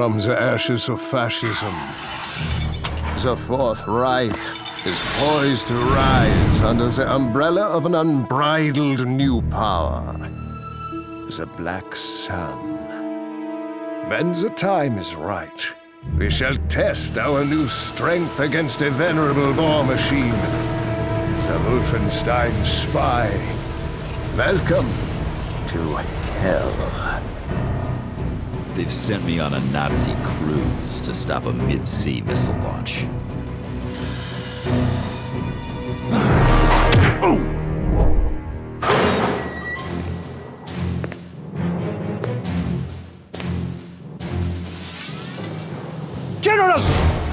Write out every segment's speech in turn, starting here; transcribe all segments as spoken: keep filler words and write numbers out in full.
from the ashes of fascism. The Fourth Reich is poised to rise under the umbrella of an unbridled new power. The Black Sun. When the time is right, we shall test our new strength against a venerable war machine. The Wolfenstein spy. Welcome to hell. They've sent me on a Nazi cruise to stop a mid-sea missile launch. General!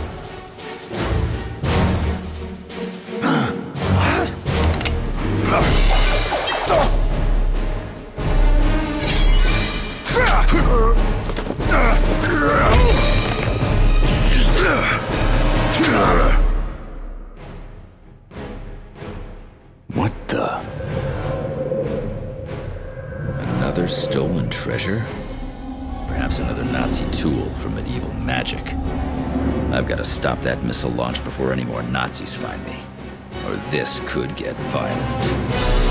What the? Another stolen treasure? Perhaps another Nazi tool for medieval magic. I've got to stop that missile launch before any more Nazis find me. Or this could get violent.